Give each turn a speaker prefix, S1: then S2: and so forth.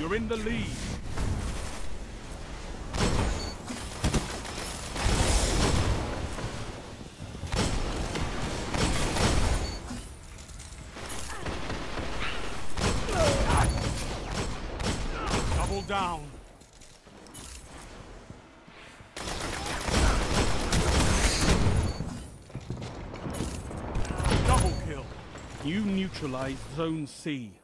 S1: You're in the lead. Double down. Double kill. You neutralized Zone C.